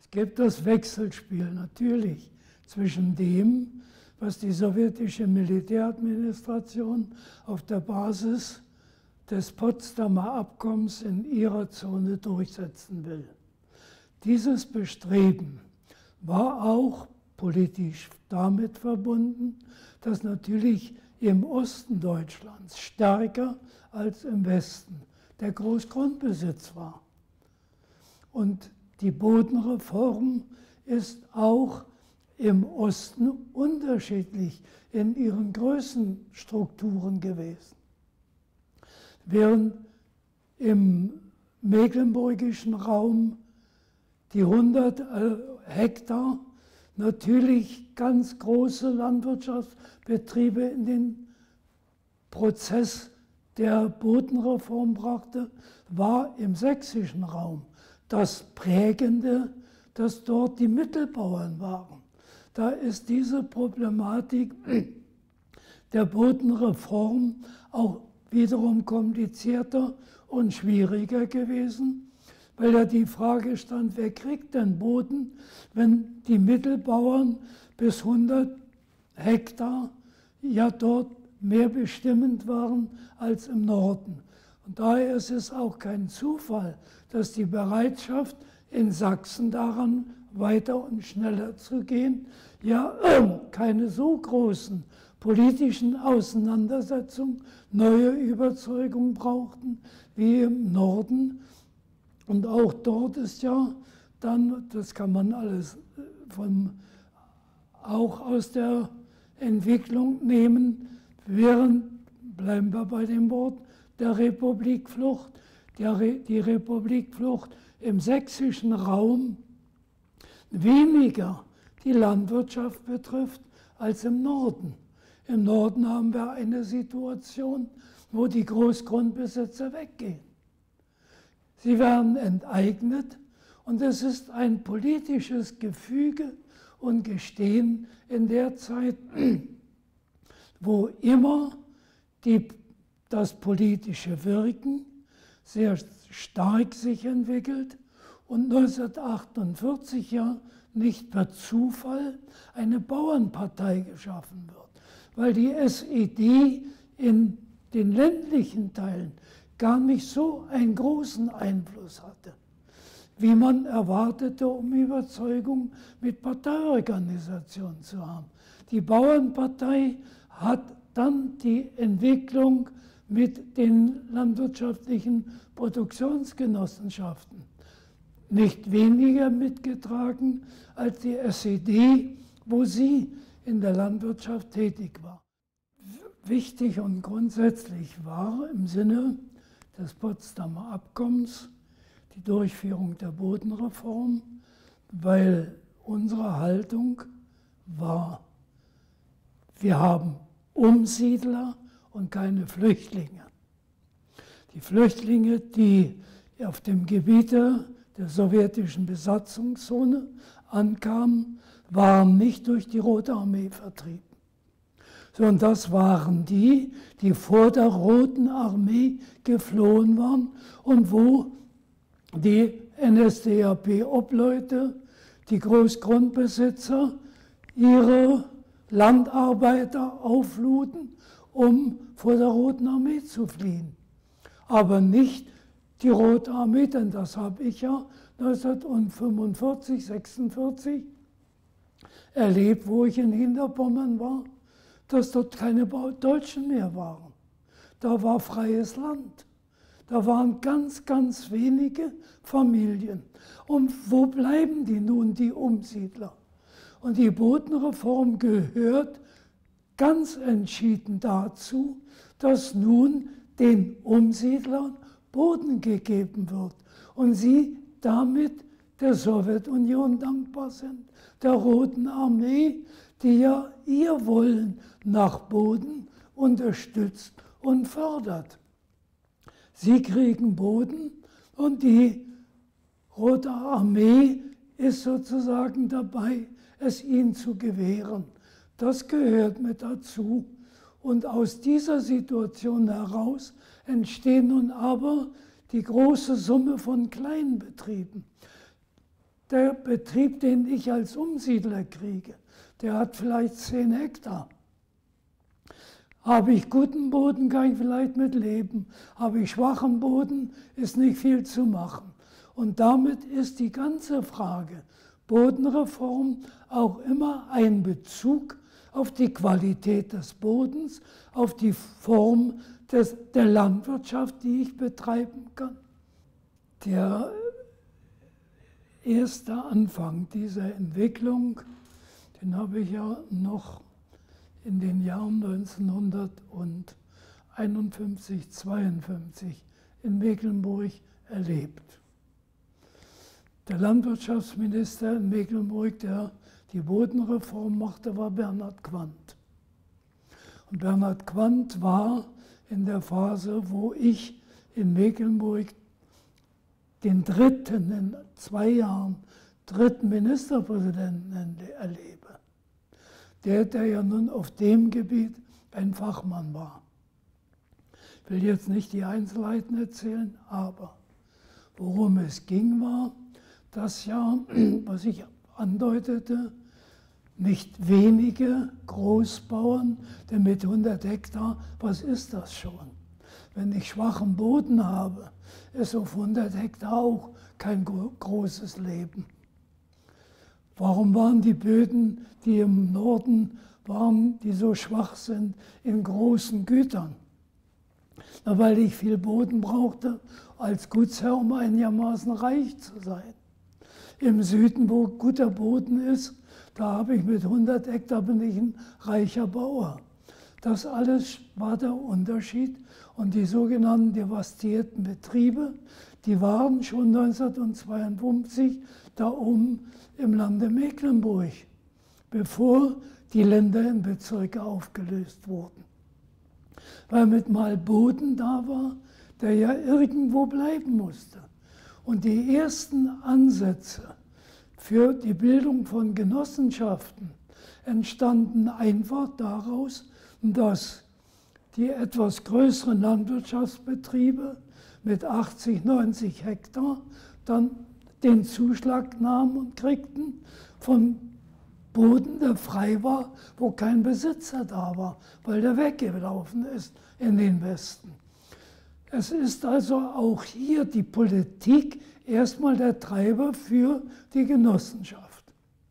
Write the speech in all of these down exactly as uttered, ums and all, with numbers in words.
Es gibt das Wechselspiel natürlich zwischen dem, was die sowjetische Militäradministration auf der Basis des Potsdamer Abkommens in ihrer Zone durchsetzen will. Dieses Bestreben war auch politisch damit verbunden, dass natürlich im Osten Deutschlands stärker als im Westen der Großgrundbesitz war. Und die Bodenreform ist auch im Osten unterschiedlich in ihren Größenstrukturen gewesen. Während im mecklenburgischen Raum die hundert Hektar natürlich ganz große Landwirtschaftsbetriebe in den Prozess der Bodenreform brachte, war im sächsischen Raum das Prägende, dass dort die Mittelbauern waren. Da ist diese Problematik der Bodenreform auch wiederum komplizierter und schwieriger gewesen, weil ja die Frage stand, wer kriegt denn Boden, wenn die Mittelbauern bis hundert Hektar ja dort mehr bestimmend waren als im Norden. Und daher ist es auch kein Zufall, dass die Bereitschaft in Sachsen daran weiter und schneller zu gehen, ja keine so großen politischen Auseinandersetzungen, neue Überzeugungen brauchten wie im Norden. Und auch dort ist ja dann, das kann man alles von, auch aus der Entwicklung nehmen, während, bleiben wir bei dem Wort, der Republikflucht, der Re, die Republikflucht im sächsischen Raum weniger die Landwirtschaft betrifft als im Norden. Im Norden haben wir eine Situation, wo die Großgrundbesitzer weggehen. Sie werden enteignet und es ist ein politisches Gefüge und Gestehen in der Zeit, wo immer die, das politische Wirken sehr stark sich entwickelt und neunzehnhundertachtundvierzig ja nicht per Zufall eine Bauernpartei geschaffen wird, weil die S E D in den ländlichen Teilen gar nicht so einen großen Einfluss hatte, wie man erwartete, um Überzeugung mit Parteiorganisation zu haben. Die Bauernpartei hat dann die Entwicklung mit den landwirtschaftlichen Produktionsgenossenschaften nicht weniger mitgetragen als die S E D, wo sie in der Landwirtschaft tätig war. Wichtig und grundsätzlich war im Sinne des Potsdamer Abkommens die Durchführung der Bodenreform, weil unsere Haltung war, wir haben Umsiedler und keine Flüchtlinge. Die Flüchtlinge, die auf dem Gebiete der sowjetischen Besatzungszone ankamen, waren nicht durch die Rote Armee vertrieben, sondern das waren die, die vor der Roten Armee geflohen waren und wo die N S D A P-Obleute, die Großgrundbesitzer, ihre Landarbeiter aufluden, um vor der Roten Armee zu fliehen. Aber nicht die Rote Armee, denn das habe ich ja neunzehnhundertfünfundvierzig, sechsundvierzig erlebt, wo ich in Hinterpommern war, dass dort keine Deutschen mehr waren. Da war freies Land. Da waren ganz, ganz wenige Familien. Und wo bleiben die nun, die Umsiedler? Und die Bodenreform gehört ganz entschieden dazu, dass nun den Umsiedlern Boden gegeben wird und sie damit der Sowjetunion dankbar sind, der Roten Armee, die ja ihr Wollen nach Boden unterstützt und fördert. Sie kriegen Boden und die Rote Armee ist sozusagen dabei, es ihnen zu gewähren. Das gehört mit dazu. Und aus dieser Situation heraus entstehen nun aber die große Summe von Kleinbetrieben. der Betrieb, den ich als Umsiedler kriege, der hat vielleicht zehn Hektar. Habe ich guten Boden, kann ich vielleicht mit leben. Habe ich schwachen Boden, ist nicht viel zu machen. Und damit ist die ganze Frage Bodenreform auch immer ein Bezug auf die Qualität des Bodens, auf die Form des, der Landwirtschaft, die ich betreiben kann. Der erste Anfang dieser Entwicklung, den habe ich ja noch in den Jahren neunzehnhunderteinundfünfzig, zweiundfünfzig in Mecklenburg erlebt. Der Landwirtschaftsminister in Mecklenburg, der die Bodenreform machte, war Bernhard Quandt. Und Bernhard Quandt war in der Phase, wo ich in Mecklenburg den dritten, in zwei Jahren, dritten Ministerpräsidenten erlebe. Der, der ja nun auf dem Gebiet ein Fachmann war. Ich will jetzt nicht die Einzelheiten erzählen, aber worum es ging war, dass ja, was ich andeutete, nicht wenige Großbauern, denn mit hundert Hektar, was ist das schon? Wenn ich schwachen Boden habe, ist auf hundert Hektar auch kein großes Leben. Warum waren die Böden, die im Norden waren, die so schwach sind, in großen Gütern? Na, weil ich viel Boden brauchte als Gutsherr, um einigermaßen reich zu sein. Im Süden, wo guter Boden ist, da habe ich mit hundert Hektar bin ich ein reicher Bauer. Das alles war der Unterschied. Und die sogenannten devastierten Betriebe, die waren schon neunzehnhundertzweiundfünfzig da oben im Lande Mecklenburg, bevor die Länder in Bezirke aufgelöst wurden. Weil mit mal Boden da war, der ja irgendwo bleiben musste. Und die ersten Ansätze für die Bildung von Genossenschaften entstanden einfach daraus, dass die etwas größeren Landwirtschaftsbetriebe mit achtzig, neunzig Hektar dann den Zuschlag nahmen und kriegten von Boden, der frei war, wo kein Besitzer da war, weil der weggelaufen ist in den Westen. Es ist also auch hier die Politik erstmal der Treiber für die Genossenschaft.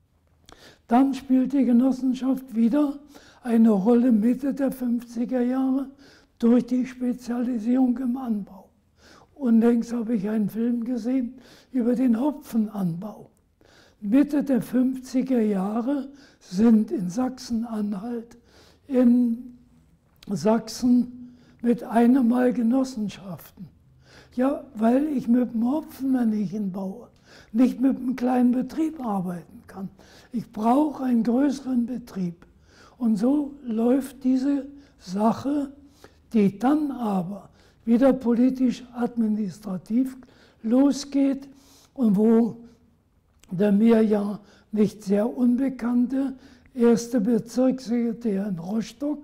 Dann spielt die Genossenschaft wieder eine Rolle Mitte der fünfziger Jahre durch die Spezialisierung im Anbau. Unlängst habe ich einen Film gesehen über den Hopfenanbau. Mitte der fünfziger Jahre sind in Sachsen-Anhalt, in Sachsen mit einem Mal Genossenschaften. Ja, weil ich mit dem Hopfenmännchen baue, nicht mit einem kleinen Betrieb arbeiten kann. Ich brauche einen größeren Betrieb. Und so läuft diese Sache, die dann aber wieder politisch-administrativ losgeht und wo der mir ja nicht sehr unbekannte erste Bezirkssekretär in Rostock,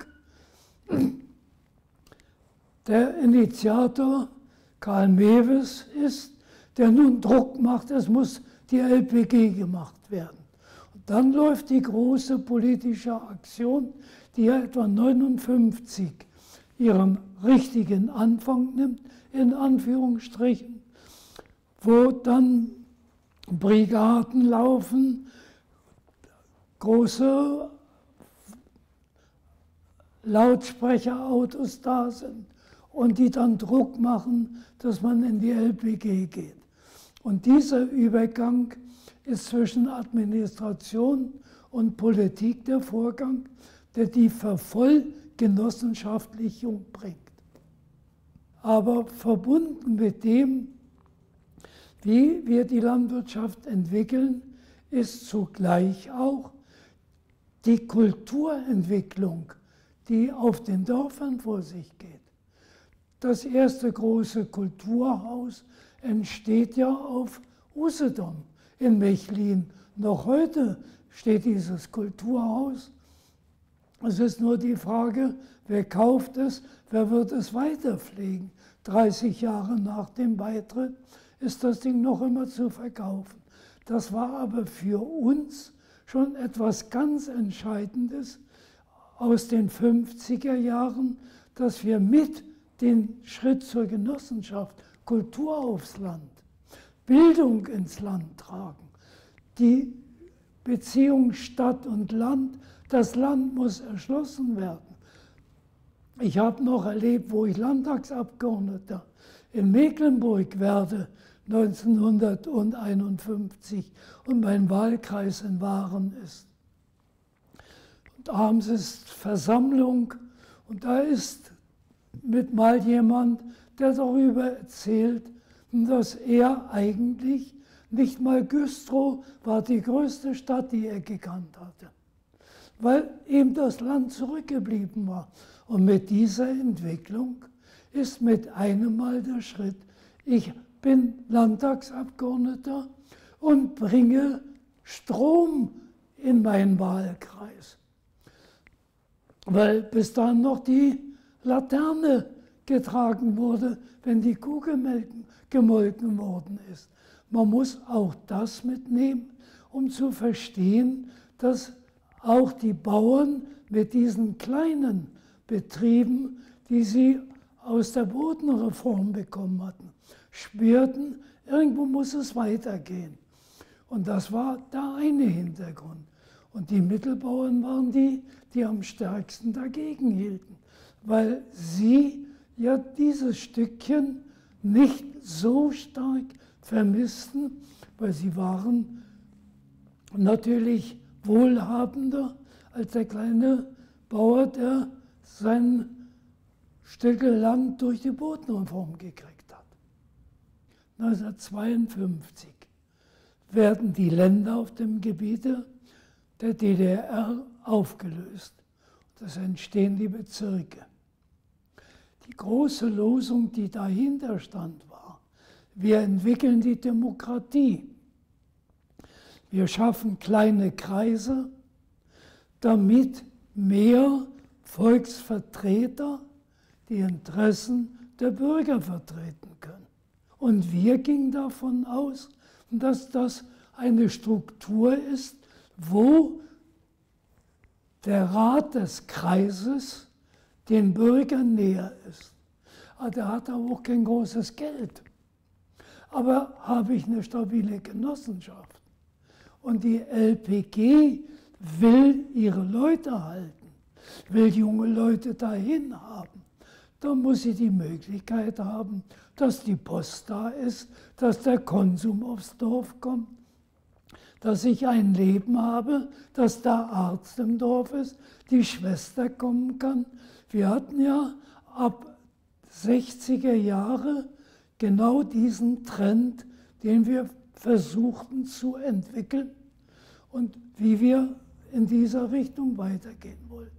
der Initiator Karl Mewes ist, der nun Druck macht, es muss die L P G gemacht werden. Und dann läuft die große politische Aktion, die ja etwa neunundfünfzig ihren richtigen Anfang nimmt, in Anführungsstrichen, wo dann Brigaden laufen, große Lautsprecherautos da sind und die dann Druck machen, dass man in die L P G geht. Und dieser Übergang ist zwischen Administration und Politik der Vorgang, der die Vervollgenossenschaftlichung bringt. Aber verbunden mit dem, wie wir die Landwirtschaft entwickeln, ist zugleich auch die Kulturentwicklung, die auf den Dörfern vor sich geht. Das erste große Kulturhaus entsteht ja auf Usedom in Mechlin. Noch heute steht dieses Kulturhaus. Es ist nur die Frage, wer kauft es, wer wird es weiterpflegen. dreißig Jahre nach dem Beitritt ist das Ding noch immer zu verkaufen. Das war aber für uns schon etwas ganz Entscheidendes aus den fünfziger Jahren, dass wir mit den Schritt zur Genossenschaft, Kultur aufs Land, Bildung ins Land tragen, die Beziehung Stadt und Land, das Land muss erschlossen werden. Ich habe noch erlebt, wo ich Landtagsabgeordneter in Mecklenburg werde, neunzehnhunderteinundfünfzig, und mein Wahlkreis in Waren ist. Und abends ist Versammlung und da ist mit mal jemand, der darüber erzählt, dass er eigentlich nicht mal Güstrow war die größte Stadt, die er gekannt hatte, weil eben das Land zurückgeblieben war. Und mit dieser Entwicklung ist mit einem Mal der Schritt, ich bin Landtagsabgeordneter und bringe Strom in meinen Wahlkreis, weil bis dahin noch die Laterne getragen wurde, wenn die Kuh gemelken, gemolken worden ist. Man muss auch das mitnehmen, um zu verstehen, dass auch die Bauern mit diesen kleinen Betrieben, die sie aus der Bodenreform bekommen hatten, spürten, irgendwo muss es weitergehen. Und das war der eine Hintergrund. Und die Mittelbauern waren die, die am stärksten dagegen hielten, weil sie ja dieses Stückchen nicht so stark vermissten, weil sie waren natürlich wohlhabender als der kleine Bauer, der sein Stück Land durch die Bodenreform gekriegt hat. neunzehnhundertzweiundfünfzig werden die Länder auf dem Gebiete der D D R aufgelöst. Es entstehen die Bezirke. Die große Losung, die dahinter stand, war, wir entwickeln die Demokratie. Wir schaffen kleine Kreise, damit mehr Volksvertreter die Interessen der Bürger vertreten können. Und wir gingen davon aus, dass das eine Struktur ist, wo der Rat des Kreises den Bürgern näher ist. Der hat aber auch kein großes Geld. Aber habe ich eine stabile Genossenschaft und die L P G will ihre Leute halten, will junge Leute dahin haben, dann muss sie die Möglichkeit haben, dass die Post da ist, dass der Konsum aufs Dorf kommt, dass ich ein Leben habe, dass der Arzt im Dorf ist, die Schwester kommen kann. Wir hatten ja ab sechziger Jahre genau diesen Trend, den wir versuchten zu entwickeln und wie wir in dieser Richtung weitergehen wollten.